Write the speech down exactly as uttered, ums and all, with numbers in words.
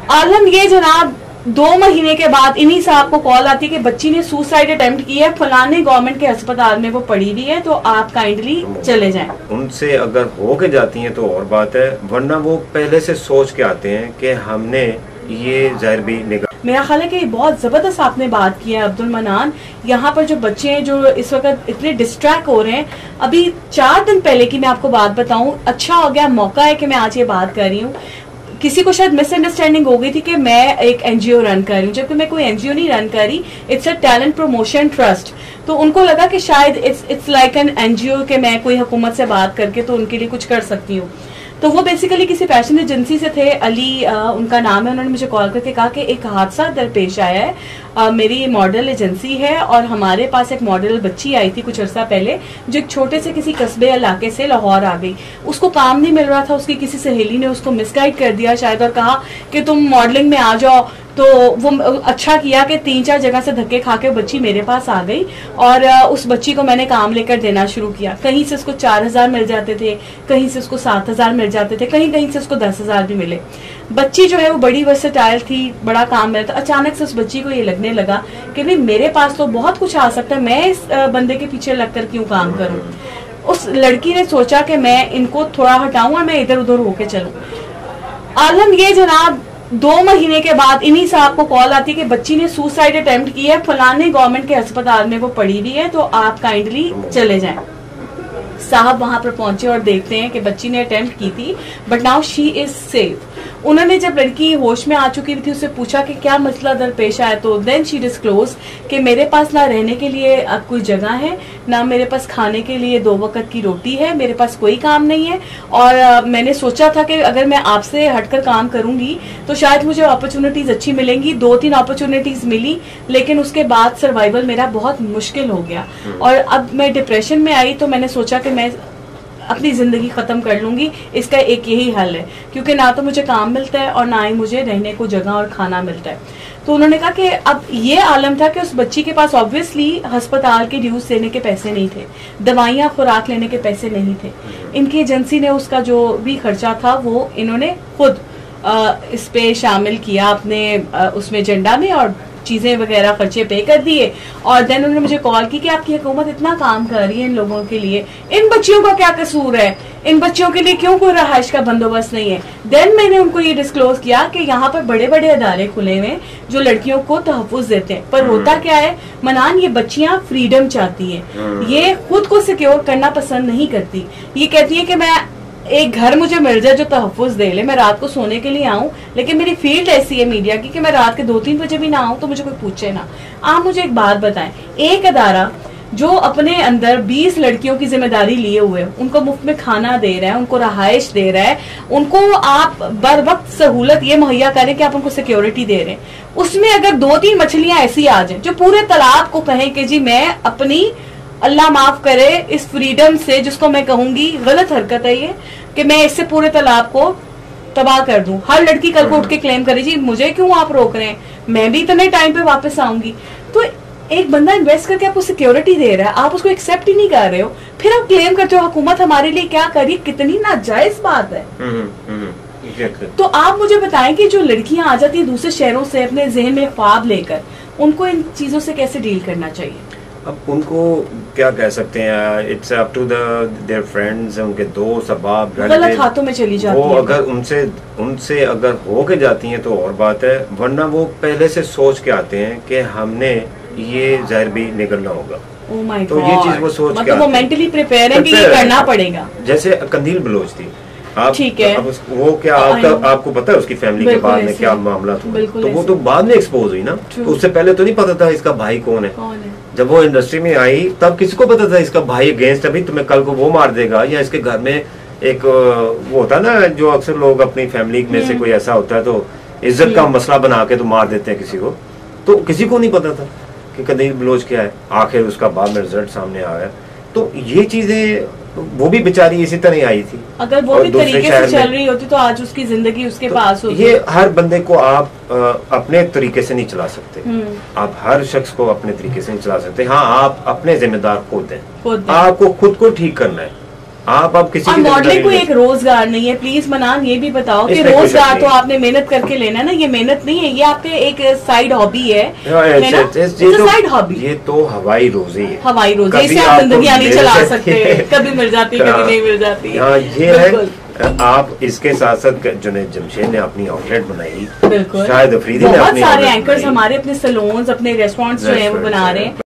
आलम ये जनाब, दो महीने के बाद इन्हीं साहब को कॉल आती है कि बच्ची ने सुसाइड अटेम्प्ट किया है, फलाने गवर्नमेंट के अस्पताल में वो पड़ी हुई है, तो आप काइंडली चले जाएं। उनसे अगर हो के जाती हैं तो और बात है, वरना वो पहले से सोच के आते हैं कि हमने ये जहर भी निकाल। मेरा ख्याल है कि बहुत जबरदस्त आपने बात की है अब्दुल मनान। यहाँ पर जो बच्चे हैं जो इस वक्त इतने डिस्ट्रैक्ट हो रहे हैं, अभी चार दिन पहले की मैं आपको बात बताऊं, अच्छा हो गया मौका है कि मैं आज ये बात कर रही हूँ। किसी को शायद मिसअंडरस्टैंडिंग हो गई थी कि मैं एक एनजीओ रन कर रही हूँ, जबकि मैं कोई एनजीओ नहीं रन कर रही, it's a talent promotion trust. तो उनको लगा कि शायद it's it's like an NGO कि मैं कोई हुकूमत से बात करके तो उनके लिए कुछ कर सकती हूँ। तो वो बेसिकली किसी फैशन एजेंसी से थे, अली आ, उनका नाम है। उन्होंने मुझे कॉल करके कहा कि एक हादसा दरपेश आया है, आ, मेरी मॉडल एजेंसी है और हमारे पास एक मॉडल बच्ची आई थी कुछ अर्सा पहले, जो एक छोटे से किसी कस्बे इलाके से लाहौर आ गई। उसको काम नहीं मिल रहा था, उसकी किसी सहेली ने उसको मिसगाइड कर दिया शायद और कहा कि तुम मॉडलिंग में आ जाओ। तो वो अच्छा किया कि तीन चार जगह से धक्के खा के बच्ची मेरे पास आ गई और उस बच्ची को मैंने काम लेकर देना शुरू किया। कहीं से उसको चार हजार मिल जाते थे, कहीं से उसको सात हजार मिल जाते थे, कहीं कहीं से उसको दस हजार भी मिले। बच्ची जो है वो बड़ी वर्सेटाइल थी, बड़ा काम मिला। तो अचानक से उस बच्ची को ये लगने लगा कि भाई मेरे पास तो बहुत कुछ आ सकता है, मैं इस बंदे के पीछे लगकर क्यों काम करूं। उस लड़की ने सोचा कि मैं इनको थोड़ा हटाऊं और मैं इधर उधर होके चलूं। आलम ये जनाब, दो महीने के बाद इन्हीं साहब को कॉल आती है कि बच्ची ने सुसाइड अटेम्प्ट किया है, फलाने गवर्नमेंट के अस्पताल में वो पड़ी हुई है, तो आप काइंडली चले जाएं। साहब वहां पर पहुंचे और देखते हैं कि बच्ची ने अटेम्प्ट की थी but now she is safe. उन्होंने जब लड़की होश में आ चुकी थी उससे पूछा कि क्या मसला दरपेश आया, तो देन शी डिस्क्लोज कि मेरे पास ना रहने के लिए अब कोई जगह है, ना मेरे पास खाने के लिए दो वक्त की रोटी है, मेरे पास कोई काम नहीं है और आ, मैंने सोचा था कि अगर मैं आपसे हटकर काम करूंगी तो शायद मुझे अपॉर्चुनिटीज अच्छी मिलेंगी। दो तीन अपॉर्चुनिटीज मिली लेकिन उसके बाद सर्वाइवल मेरा बहुत मुश्किल हो गया और अब मैं डिप्रेशन में आई। तो मैंने सोचा कि मैं अपनी जिंदगी खत्म कर लूंगी, इसका एक यही हल है, क्योंकि ना तो मुझे काम मिलता है और ना ही मुझे रहने को जगह और खाना मिलता है। तो उन्होंने कहा कि अब ये आलम था कि उस बच्ची के पास ऑब्वियसली अस्पताल के ड्यूज देने के पैसे नहीं थे, दवाइयाँ खुराक लेने के पैसे नहीं थे। इनकी एजेंसी ने उसका जो भी खर्चा था वो इन्होंने खुद आ, इस पे शामिल किया अपने आ, उसमें एजेंडा में और चीजें वगैरह खर्चे पे कर दिए। और देन उन्होंने मुझे कॉल की कि आपकी हुकूमत इतना काम कर रही है इन लोगों के लिए, इन बच्चियों का क्या कसूर है, इन बच्चियों के लिए क्यों कोई रहाइश का बंदोबस्त नहीं है। देन मैंने उनको ये डिस्क्लोज किया कि यहाँ पर बड़े बड़े अदारे खुले हुए जो लड़कियों को तहफ्फुज देते हैं, पर होता क्या है मनान, ये बच्चियां फ्रीडम चाहती है, ये खुद को सिक्योर करना पसंद नहीं करती। ये कहती है कि मैं एक घर मुझे मिल जाए जो तहफ्फुज दे ले, मैं रात को सोने के लिए आऊं, लेकिन मेरी फील्ड ऐसी है मीडिया की कि मैं रात के दो तीन बजे भी ना आऊं तो मुझे कोई पूछे ना। आप मुझे एक बात बताएं, एक अदारा जो अपने अंदर बीस लड़कियों की जिम्मेदारी लिए हुए, उनको मुफ्त में खाना दे रहा है, उनको रहाइश दे रहा है, उनको आप बर वक्त सहूलत ये मुहैया करें कि आप उनको सिक्योरिटी दे रहे हैं, उसमें अगर दो तीन मछलियां ऐसी आ जाए जो पूरे तालाब को कहें कि जी मैं अपनी अल्लाह माफ करे इस फ्रीडम से, जिसको मैं कहूंगी गलत हरकत है ये, कि मैं इससे पूरे तालाब को तबाह कर दूं। हर लड़की कल को उठ के क्लेम करे जी मुझे क्यों आप रोक रहे हैं, मैं भी इतने टाइम पे वापस आऊंगी। तो एक बंदा इन्वेस्ट करके आपको सिक्योरिटी दे रहा है, आप उसको एक्सेप्ट ही नहीं कर रहे हो, फिर आप क्लेम करते हो हुकूमत हमारे लिए क्या करी, कितनी नाजायज बात है। तो आप मुझे बताएं कि जो लड़कियां आ जाती है दूसरे शहरों से अपने जहन में ख्वाब लेकर, उनको इन चीजों से कैसे डील करना चाहिए? अब उनको क्या कह सकते हैं, it's up to their friends, उनके दोस्त अहबाब गलत हाथों में चली जाती वो है। अगर उनसे उनसे अगर हो के जाती हैं तो और बात है, वरना वो पहले से सोच के आते हैं कि हमने ये जहर भी निकलना होगा। oh my तो God. ये चीज वो सोच मतलब के वो मेंटली प्रिपेयर है कि ये करना पड़ेगा। जैसे कंदील बलोच थी, आप ठीक है, अब वो क्या आपका आपको पता है उसकी फैमिली के बाद में क्या मामला था, तो वो तो बाद में एक्सपोज हुई ना, तो उससे पहले तो नहीं पता था इसका भाई कौन है। कौन है? जब वो इंडस्ट्री में आई तब किसी को पता था इसका भाई अगेंस्ट अभी तुम्हें कल को वो मार देगा, या इसके घर में एक वो होता ना जो अक्सर लोग अपनी फैमिली में से कोई ऐसा होता है तो इज्जत का मसला बना के तो मार देते हैं किसी को, तो किसी को नहीं पता था कि कंदील बलोच क्या है। आखिर उसका बाद में रिजल्ट सामने आया, तो ये चीजें वो भी बेचारी इसी तरह आई थी। अगर वो भी तरीके से चल रही होती तो आज उसकी जिंदगी उसके तो पास होती। ये हर बंदे को आप आ, अपने तरीके से नहीं चला सकते, आप हर शख्स को अपने तरीके से नहीं चला सकते। हाँ, आप अपने जिम्मेदार खुद हैं, आपको खुद को ठीक करना है। आप अब किसी और मॉडलिंग को एक रोजगार नहीं है। प्लीज मनान ये भी बताओ कि रोजगार तो आपने मेहनत करके लेना है ना, ये मेहनत नहीं है, ये आपके एक साइड हॉबी है, साइड हॉबी। ये तो हवाई रोजी है, हवाई रोजी, इसे आप जिंदगी नहीं चला सकते, कभी मिल जाती कभी नहीं मिल जाती। हाँ ये है। आप इसके साथ साथ जुनैद जमशेद ने अपनी आउटलेट बनाई, बिल्कुल, शायद अफरीदी ने बहुत सारे एंकर्स हमारे अपने सैलून्स अपने रेस्टोरेंट्स जो है वो बना रहे हैं।